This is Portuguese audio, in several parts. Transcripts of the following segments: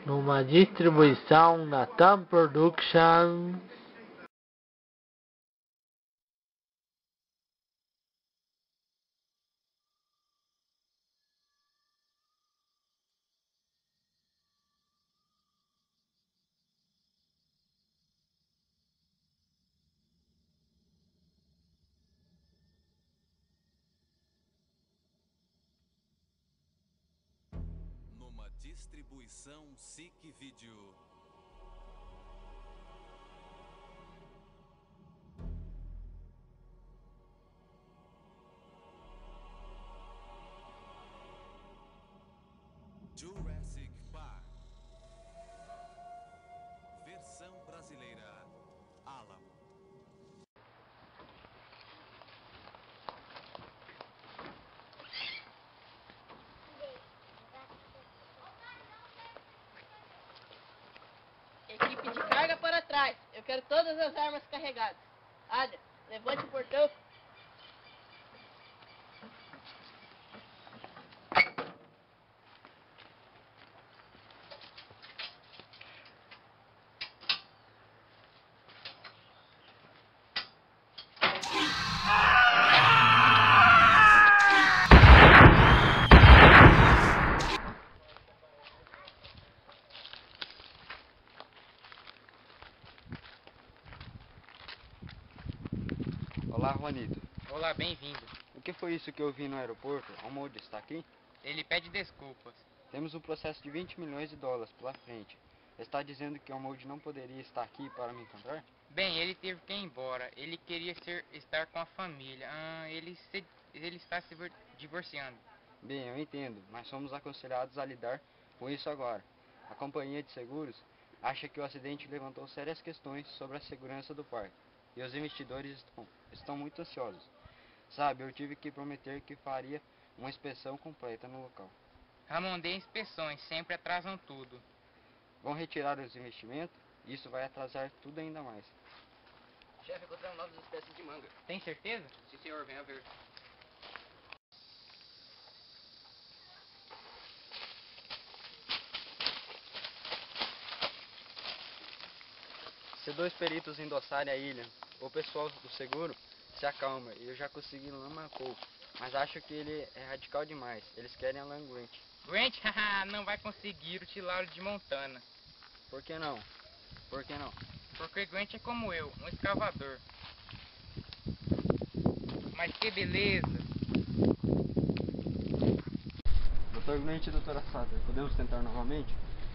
numa distribuição Natan Productions. Numa distribuição SIC Vídeo. Jurassic Park. Versão brasileira. Alamo. Equipe de carga para trás. Eu quero todas as armas carregadas. Ada, levante o portão. Olá, Juanito. Olá, bem-vindo. O que foi isso que eu vi no aeroporto? Almode está aqui? Ele pede desculpas. Temos um processo de 20 milhões de dólares pela frente. Está dizendo que Almode não poderia estar aqui para me encontrar? Bem, ele teve que ir embora. Ele queria estar com a família. Ele está se divorciando. Bem, eu entendo, mas somos aconselhados a lidar com isso agora. A companhia de seguros acha que o acidente levantou sérias questões sobre a segurança do parque. E os investidores estão muito ansiosos. Sabe, eu tive que prometer que faria uma inspeção completa no local. Ramondê inspeções sempre atrasam tudo. Vão retirar os investimentos? Isso vai atrasar tudo ainda mais. Chefe, encontramos novas espécies de manga. Tem certeza? Sim, senhor, venha ver. Se dois peritos endossarem a ilha, o pessoal do seguro se acalma e eu já consegui lama pouco. Mas acho que ele é radical demais. Eles querem Alan Grant. Grant, haha, não vai conseguir o Tilauro de Montana. Por que não? Por que não? Porque Grant é como eu, um escavador. Mas que beleza! Dr. Grant e Dra. Sutter, podemos tentar novamente?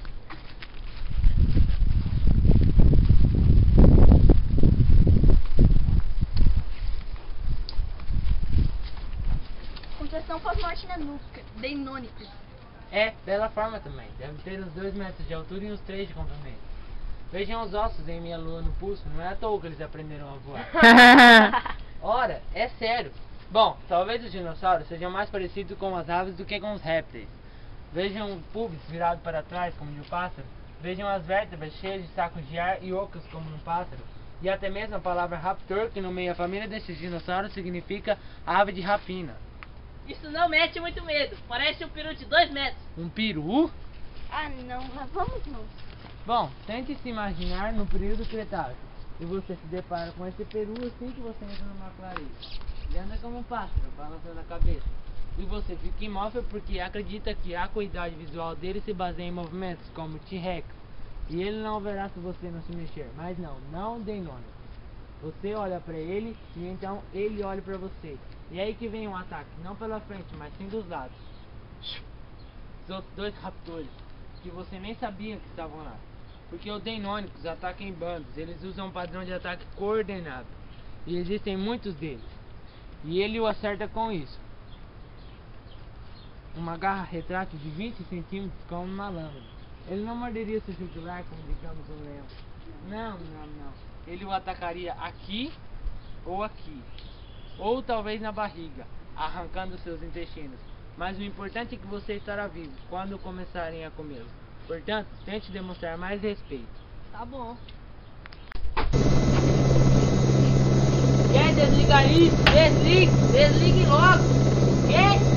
Compressão pós-morte na nuca. Deinônicos. É, bela forma também. Deve ter uns 2 metros de altura e uns 3 de comprimento. Vejam os ossos em minha lua no pulso, não é à toa que eles aprenderam a voar. Ora, é sério. Bom, talvez os dinossauros sejam mais parecidos com as aves do que com os répteis. Vejam o pubis virado para trás como de um pássaro. Vejam as vértebras cheias de sacos de ar e ocas como um pássaro. E até mesmo a palavra raptor, que no meio da família desses dinossauros significa ave de rapina. Isso não mete muito medo. Parece um peru de 2 metros. Um peru? Ah, não. Vamos não. Bom, tente se imaginar no período Cretáceo e você se depara com esse peru assim que você entra numa clareira. Ele anda como um pássaro, balançando a cabeça. E você fica imóvel porque acredita que a acuidade visual dele se baseia em movimentos como T-Rex. E ele não verá se você não se mexer. Mas não deinônico. Você olha pra ele e então ele olha pra você. E aí que vem um ataque, não pela frente, mas sim dos lados. Os outros 2 raptores, que você nem sabia que estavam lá. Porque os deinônicos atacam em bandos, eles usam um padrão de ataque coordenado. E existem muitos deles. E ele o acerta com isso. Uma garra retrátil de 20 centímetros como uma lâmina. Ele não morderia seu jugular como digamos um leão. Não. Ele o atacaria aqui ou aqui. Ou talvez na barriga, arrancando seus intestinos. Mas o importante é que você estará vivo quando começarem a comê-lo. Portanto, tente demonstrar mais respeito. Tá bom. Quer desligar isso? Desligue logo! Quer?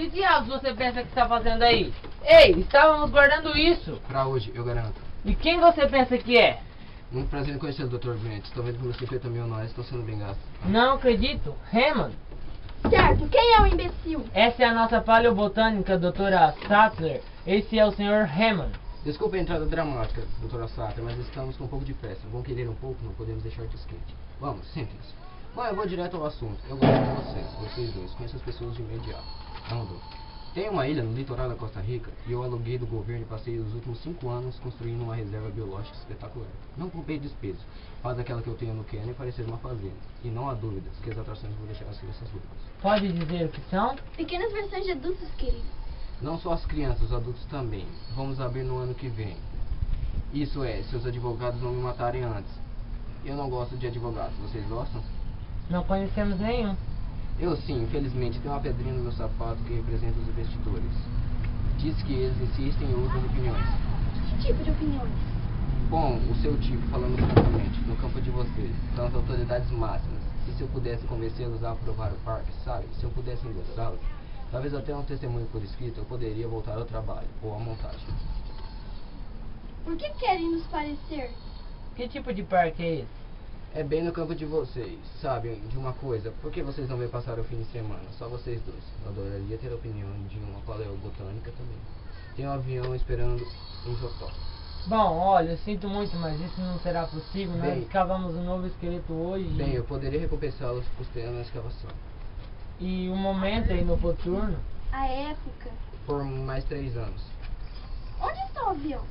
Que diabos você pensa que está fazendo aí? Ei, estávamos guardando isso. Pra hoje, eu garanto. E quem você pensa que é? Muito prazer em conhecer o Dr. Brent. Estou vendo que meus 50 mil anuais estão sendo bem gastos. Não acredito. Hammond. Certo, quem é o imbecil? Essa é a nossa paleobotânica, doutora Sattler. Esse é o Sr. Hammond. Desculpe a entrada dramática, Dra. Sattler, mas estamos com um pouco de pressa. Vão querer um pouco? Não podemos deixar de skate. Vamos, sentem-se. Bom, eu vou direto ao assunto. Eu gosto de vocês dois. Conheço as pessoas de imediato. Andou. Tem uma ilha no litoral da Costa Rica e eu aluguei do governo e passei os últimos 5 anos construindo uma reserva biológica espetacular. Não poupei despesas. Faz aquela que eu tenho no Quênia parecer uma fazenda. E não há dúvidas que as atrações vão deixar as crianças loucas. Pode dizer o que são? Pequenas versões de adultos, querido. Não só as crianças, os adultos também. Vamos abrir no ano que vem. Isso é, se os advogados não me matarem antes. Eu não gosto de advogados. Vocês gostam? Não conhecemos nenhum. Eu sim, infelizmente, tenho uma pedrinha no meu sapato que representa os investidores. Diz que eles insistem e usam opiniões. Que tipo de opiniões? Bom, o seu tipo, falando francamente, no campo de vocês, são as autoridades máximas. E se eu pudesse convencê-los a aprovar o parque, sabe? Se eu pudesse endossá-los, talvez até um testemunho por escrito, eu poderia voltar ao trabalho, ou à montagem. Por que querem nos parecer? Que tipo de parque é esse? É bem no campo de vocês, sabem, de uma coisa, por que vocês não vêm passar o fim de semana? Só vocês dois. Eu adoraria ter a opinião de uma paleobotânica também. Tem um avião esperando em Jotó. Bom, olha, eu sinto muito, mas isso não será possível. Nós Bem, escavamos um novo esqueleto hoje. Bem, eu poderia recompensá-los custeando a escavação. E o momento aí no coturno. A época. Por mais 3 anos. Onde está o avião?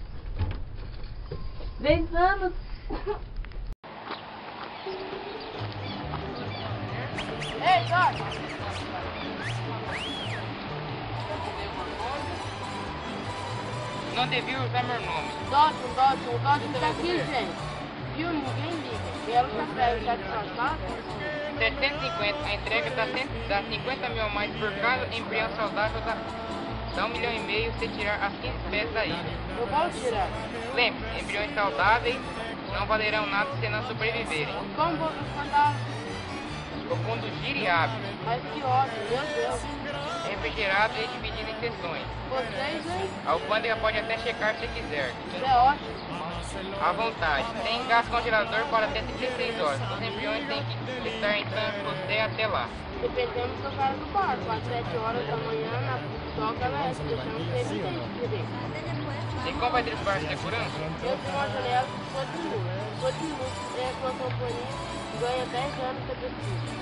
3 anos. Ei, Jorge! Não devia usar meu nome. Dodge tá aqui, gente. Viu? Ninguém liga. Belo café já disfarçado? 750. A entrega dá 50 mil a mais por cada embrião saudável dá 1,5 milhão se tirar as 15 espécies da ilha. Eu vou tirar. Lembre-se, embriões saudáveis não valerão nada se não sobreviverem. Como vou mandar? O fundo gira e abre. Mas que ódio, meu Deus. É refrigerado e dividido em seções. Vocês, hein? A alfândega pode até checar se quiser. Isso é ótimo. À vontade. Tem gás congelador para até 36 horas. Os embriões têm que estar em San José até lá. Dependemos do cara do barco. Às 7 horas da manhã, na toca leste. Deixamos ser evidente, querido. E como vai tripar segurança? Eu sou uma janela que sou de luto. Sou de luto. Tenho a sua companhia e ganho 10 anos se preciso.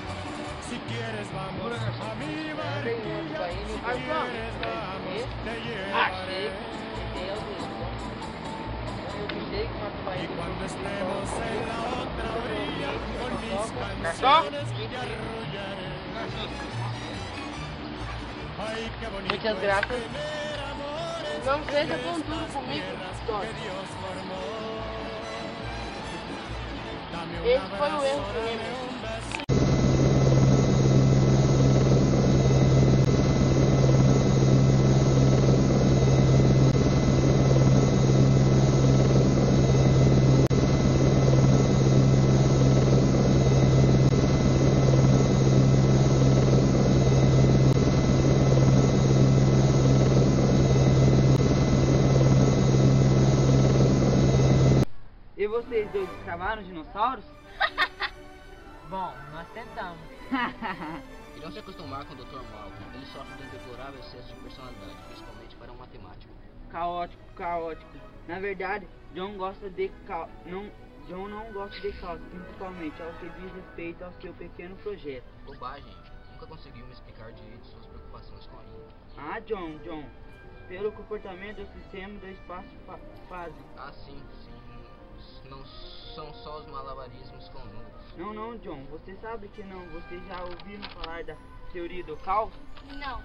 Arjão, Achei. Garçom? Muitas graças. não seja tão duro comigo, Dodge. Esse foi o erro que lembro. E vocês dois escavaram dinossauros? Bom, nós tentamos. Irão se acostumar com o Dr. Malcolm. Ele sofre de um deplorável excesso de personalidade, principalmente para um matemático. Caótico, caótico. Na verdade, John não gosta de caos, principalmente ao que diz respeito ao seu pequeno projeto. Bobagem. Nunca conseguiu me explicar direito suas preocupações com a ilha. Ah, John, pelo comportamento do sistema do espaço-fase. Ah, sim. Não são só os malabarismos com números. Não, John, você sabe que não. Você já ouviu falar da teoria do caos? Não.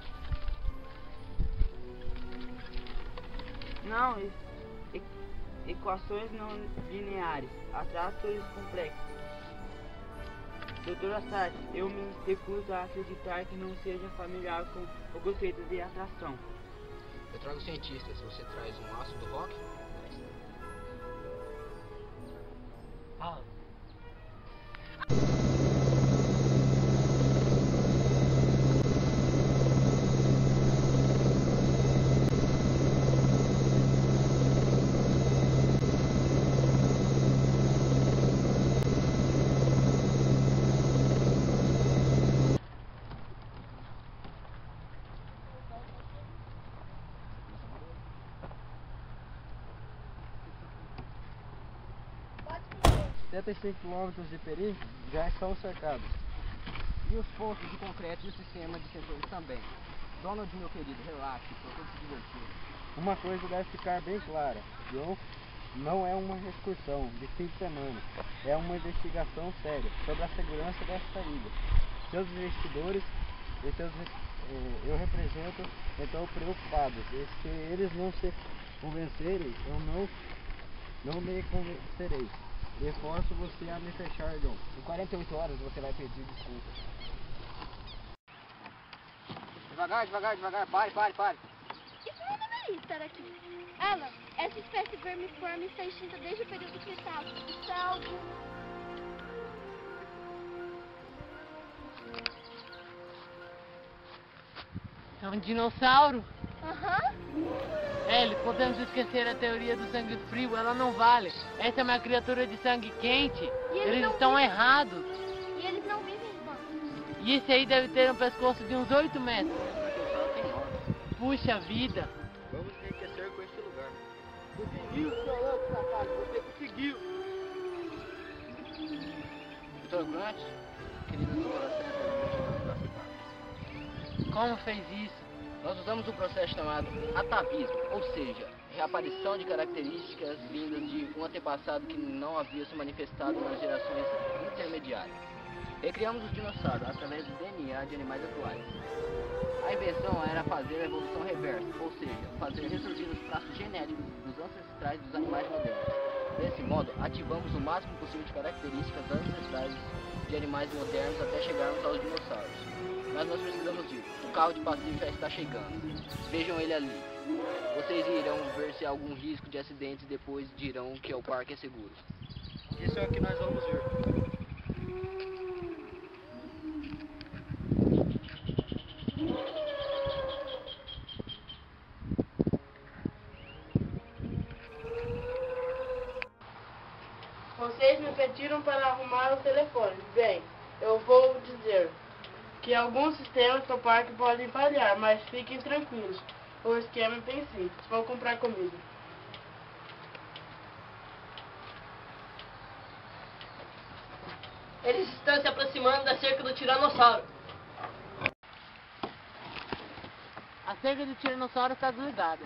Não, equações não lineares, atrações complexos. Doutora Sartre, eu me recuso a acreditar que não seja familiar com o conceito de atração. Eu trago cientistas. Você traz um aço do rock? Ah. 75 quilômetros de perímetro já estão cercados. E os postos de concreto e o sistema de sensores também. Donald, meu querido, relaxe, procure se divertir. Uma coisa deve ficar bem clara, John, não é uma excursão de fim de semana, é uma investigação séria sobre a segurança desta ilha. Seus investidores e eu represento estão preocupados, e se eles não se convencerem, eu não me convencerei. E forço você a me fechar, John. Em 48 horas você vai pedir desculpas. Devagar, devagar, devagar, pare. Isso não deveria estar aqui. Ela, essa espécie vermiforme está extinta desde o período Cretácico. Isso é algo... É um dinossauro? Aham. Ellie, podemos esquecer a teoria do sangue frio, ela não vale. Essa é uma criatura de sangue quente. Eles estão errados. E eles não vivem em bancos. E esse aí deve ter um pescoço de uns 8 metros. Puxa vida. Vamos enriquecer com este lugar. Conseguiu, seu louco, safado, você conseguiu. Dr. Grant, querido exploração, Como fez isso? nós usamos um processo chamado atavismo, ou seja, reaparição de características vindas de um antepassado que não havia se manifestado nas gerações intermediárias. Recriamos os dinossauros através do DNA de animais atuais. A invenção era fazer a evolução reversa, ou seja, fazer ressurgir os traços genéticos dos ancestrais dos animais modernos. Desse modo, ativamos o máximo possível de características ancestrais de animais modernos até chegarmos aos dinossauros. Mas nós precisamos ir. O carro de passeio já está chegando. Vejam ele ali. Vocês irão ver se há algum risco de acidentes e depois dirão que o parque é seguro. Isso é o que nós vamos ver. Vocês me pediram para arrumar o telefone. Bem, eu vou dizer que alguns sistemas do parque podem falhar, mas fiquem tranquilos. O esquema é bem simples. Vou comprar comigo. Eles estão se aproximando da cerca do Tiranossauro. A cerca do tiranossauro está desligada.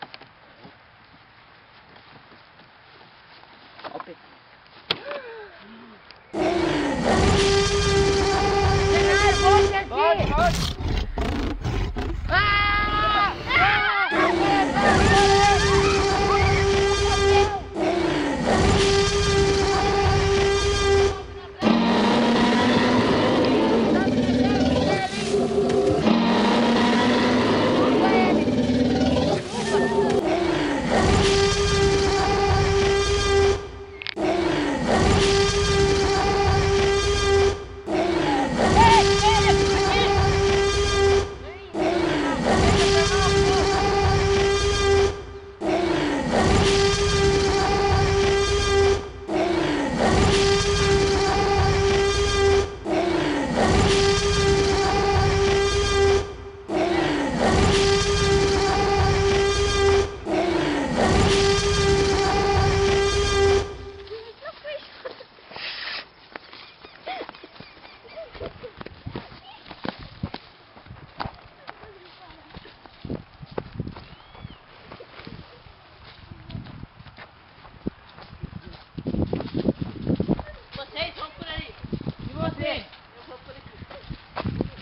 Vocês vão por ali. E você? Eu vou por aqui.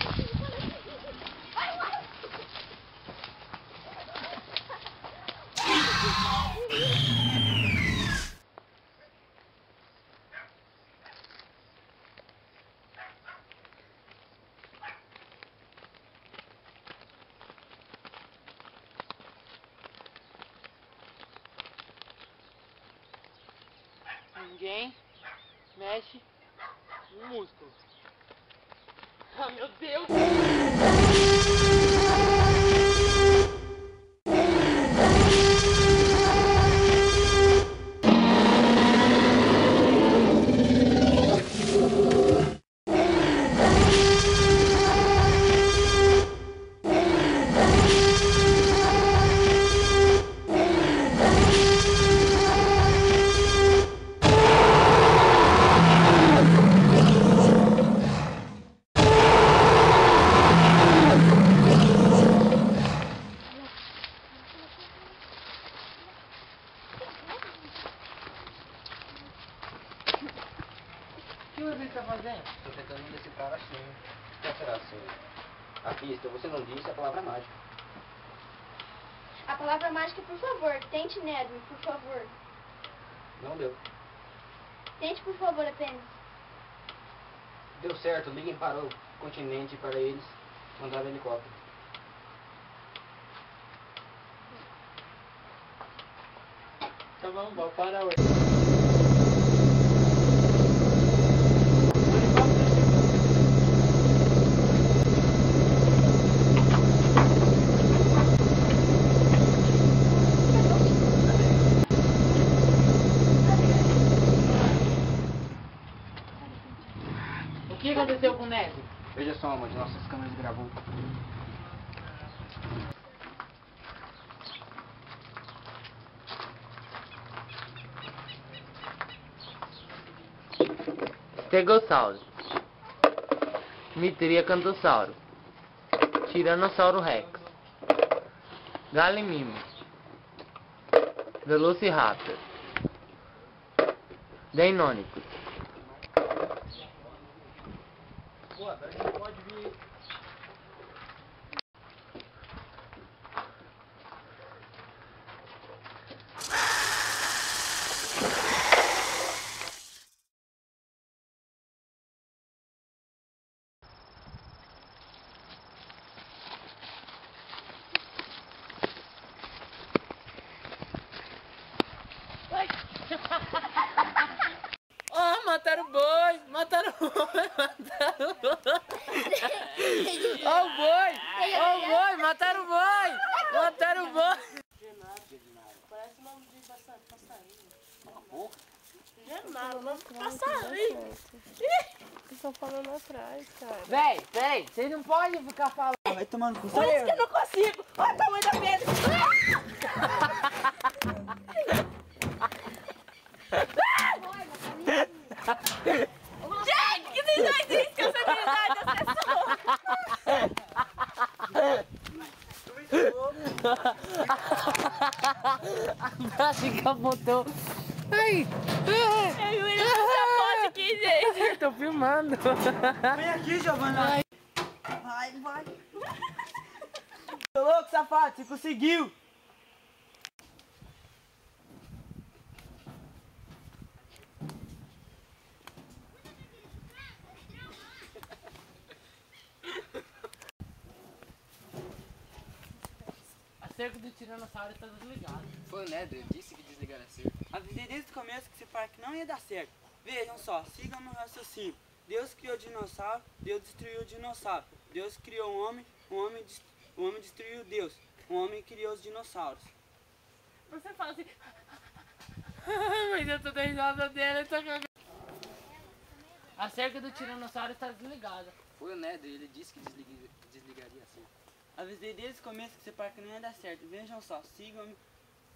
Ninguém mexe no músculo. Ah, meu Deus! Estou tentando decifrar assim. O que será assim? A pista, você não disse a palavra mágica. A palavra mágica, por favor. Tente, Nedwin, por favor. Não deu. Tente, por favor, apenas. Deu certo, liguem para o continente para eles mandar o helicóptero. Tá bom, vou parar hoje. O que aconteceu com o Neto? Veja só, uma de nossas câmeras gravou. Stegossauro, Mitriacantossauro, Tiranossauro Rex, Galimimos, Velociraptor, Deinonychus. Pô, a gente pode vir. Oh, mataram o boi! Mataram o boi! Mataram o boi! Ó o boi! Ó o boi! Mataram o boi! Mataram o boi! Parece o nome de passarinho. Genaro, passarinho. Vocês estão falando atrás, cara. Véi, peraí, vocês não podem ficar falando. Vai tomando com Por isso que eu não consigo. Olha o tamanho da pedra. Gente, que vocês dois riscam essa habilidade A Chica botou. Ai! Eu ia essa foto aqui, gente. Tô filmando. Vem aqui, Giovana. Vai. Tô louco, safado, você conseguiu. A cerca do Tiranossauro está desligada. Foi o Nether, disse que desligar a cerca. Avisei desde o começo que esse parque não ia dar certo. Vejam só, sigam meu raciocínio. Deus criou o dinossauro, Deus destruiu o dinossauro. Deus criou o homem destruiu Deus. O homem criou os dinossauros. Você fala assim. Mas eu tô dando risada dele, eu tô cagando. A cerca do Tiranossauro está desligada. Foi o Nether, ele disse que desligaria a cerca. Avisei desde o começo que esse parque não ia dar certo. Vejam só, sigam meu...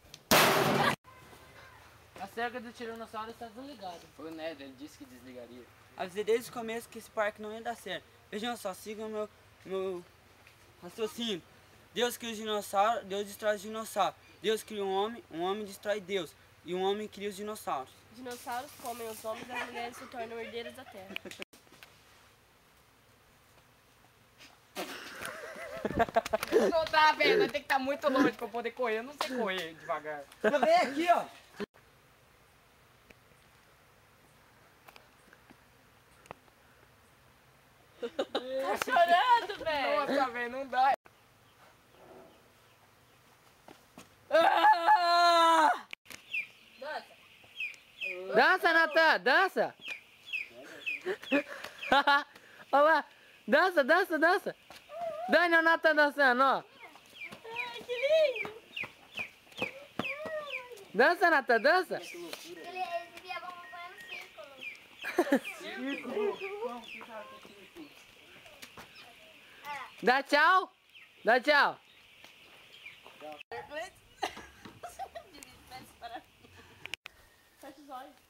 A cerca do Tiranossauro está desligada. Foi o Nether, ele disse que desligaria. Avisei desde o começo que esse parque não ia dar certo. Vejam só, sigam meu raciocínio. Deus cria os dinossauros, Deus destrói os dinossauros. Deus cria um homem destrói Deus. E um homem cria os dinossauros. Dinossauros comem os homens e as mulheres se tornam herdeiras da terra. Não tá, velho. Tem que estar muito longe pra eu poder correr. Eu não sei correr devagar. Mas vem aqui, ó. Tá chorando, velho. Nossa, velho, não dá. Dança, Natan, dança! Olha lá, dança, dança, dança! Dani, o Natan dançando, ó! Ai, que lindo! Dança, Natan, dança! Eles viam acompanhando círculo. Dá tchau! Dá tchau! Fecha os olhos.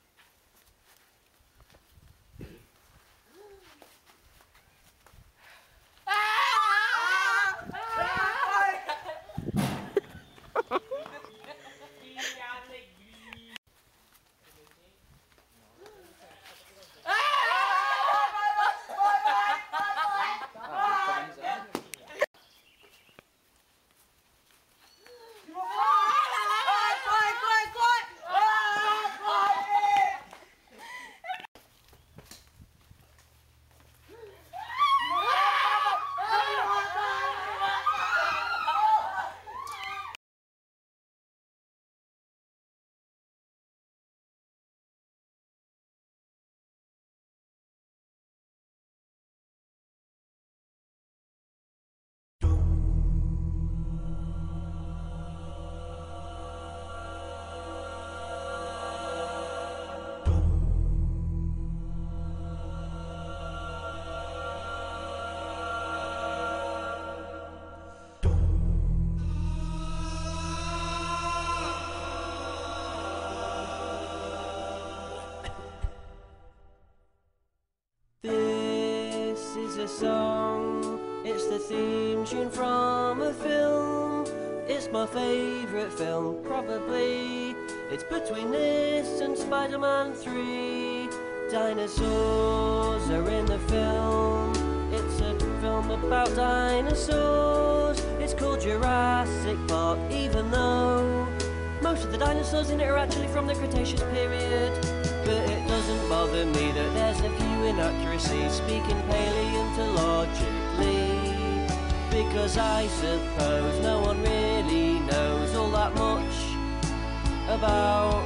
is a song, it's the theme tune from a film. It's my favourite film, probably. It's between this and Spider-Man 3. Dinosaurs are in the film. It's a film about dinosaurs. It's called Jurassic Park, even though most of the dinosaurs in it are actually from the Cretaceous period. But it doesn't bother me that there's a few inaccuracies, speaking paleontologically, because I suppose no one really knows all that much about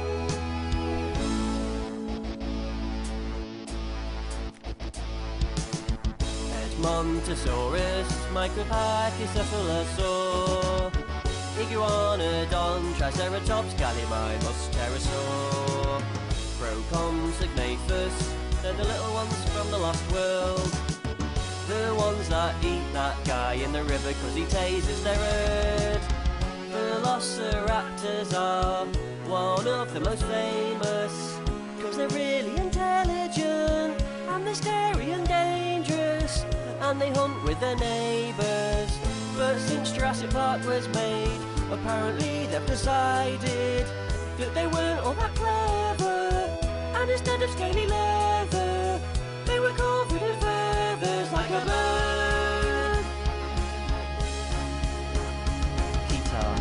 Edmontosaurus, Micropachycephalosaur, Iguanodon, Triceratops, Gallimimus, Pterosaur, Procompsognathus, they're the little ones from the Lost World, the ones that eat that guy in the river cause he tases their herd. Velociraptors are one of the most famous, cause they're really intelligent, and they're scary and dangerous, and they hunt with their neighbours. But since Jurassic Park was made, apparently they've decided that they weren't all that clever, and instead of scaly leather, they were covered in feathers like a bird. Guitar.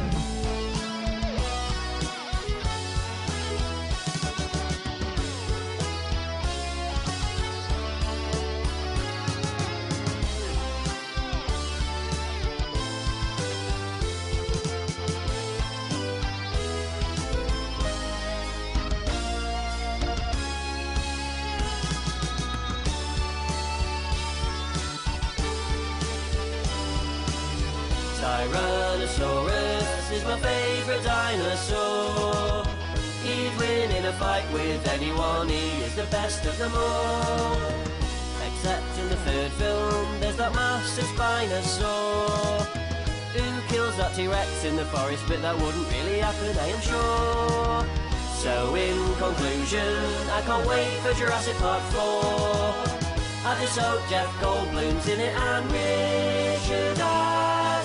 Tyrannosaurus is my favourite dinosaur. He'd win in a fight with anyone, he is the best of them all. Except in the third film, there's that massive Spinosaur who kills that T-Rex in the forest, but that wouldn't really happen, I am sure. So in conclusion, I can't wait for Jurassic Park 4. I just hope Jeff Goldblum's in it and Richard